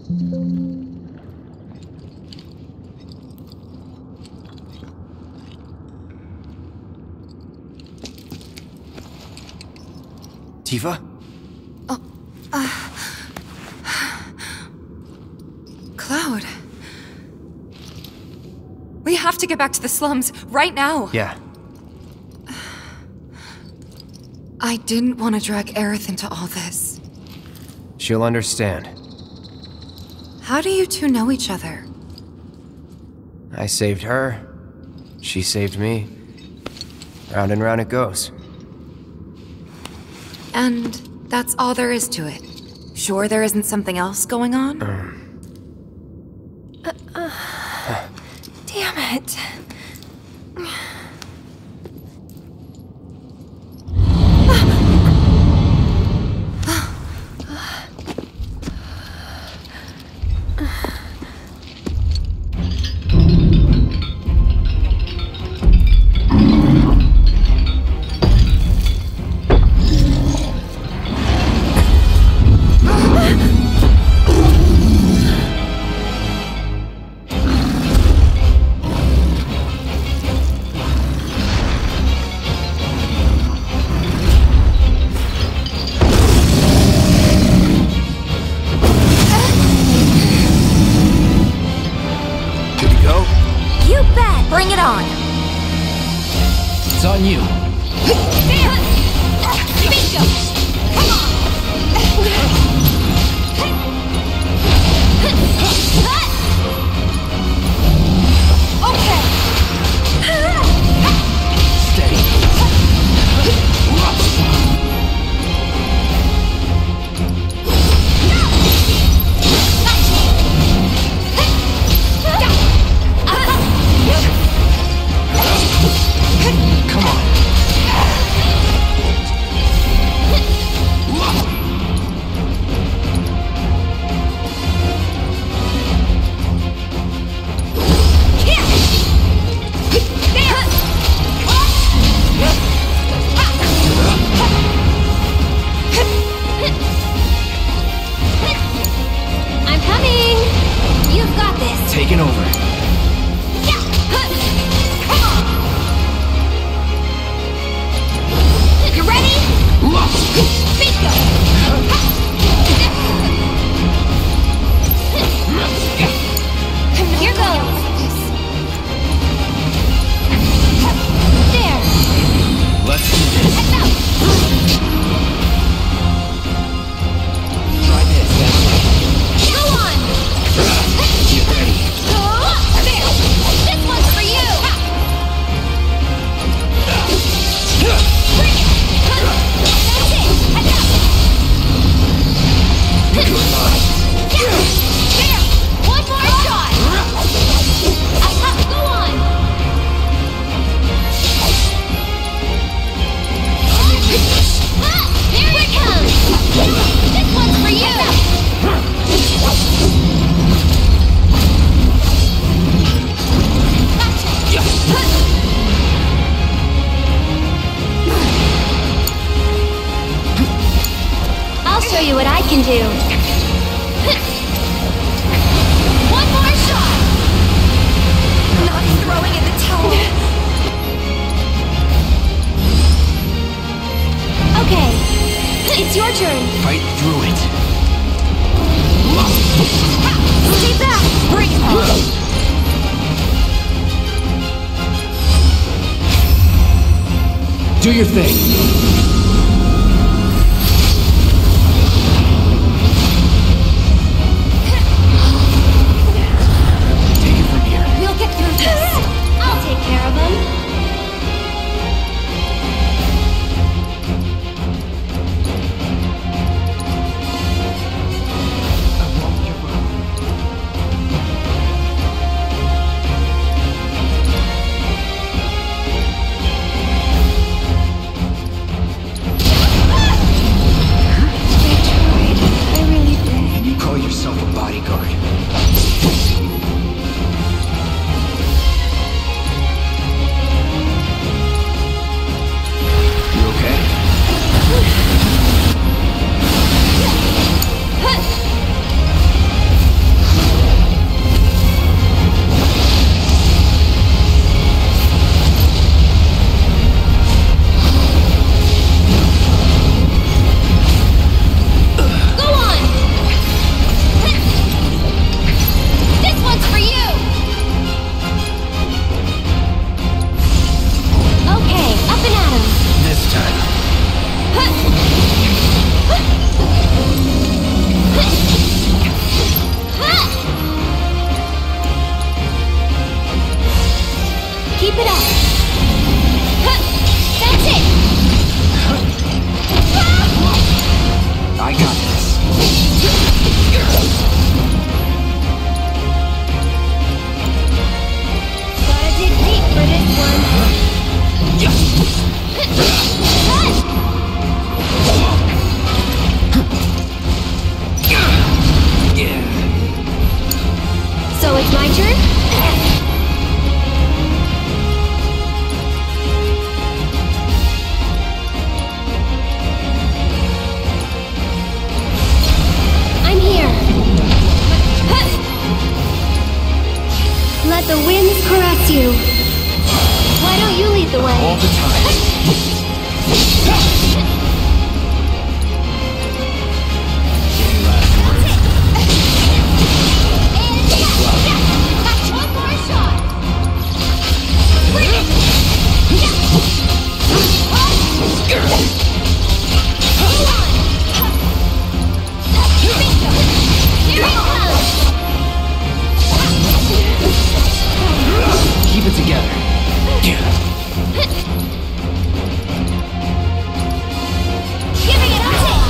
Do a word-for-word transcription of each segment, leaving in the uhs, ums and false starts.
Tifa? Oh, uh... Cloud. We have to get back to the slums, right now! Yeah. I didn't want to drag Aerith into all this. She'll understand. How do you two know each other? I saved her. She saved me. Round and round it goes. And that's all there is to it? Sure there isn't something else going on? Um. Uh, uh, damn it. On you. There! Bingo! Come on! Okay! Steady. Come on. I'm coming! You've got this! Taking over. You ready? Bingo! Here goes! There! Let's do this. Head out! Try this, that way. Go on! Get ready. There! This one's for you! Bring it! That's it! Head out! Good luck. There! One more shot! Go on! Ah, here it comes! This one's for you! I'll show you what I can do. One more shot! Not throwing in the towel! Okay, it's your turn. Fight through it. Stay back! Bring it on! Do your thing. We'll get through this. I'll take care of him. It's you. Why don't you lead the way? All the time. Any last words? One more shot. Keep it together. Giving it up.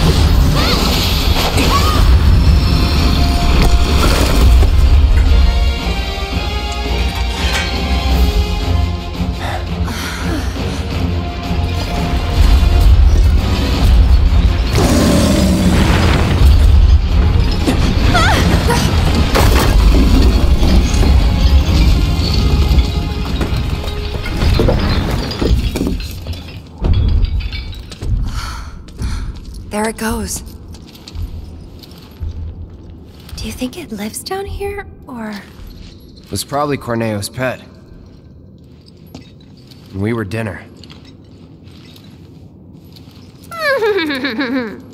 There it goes. Do you think it lives down here, or...? It was probably Corneo's pet. And we were dinner.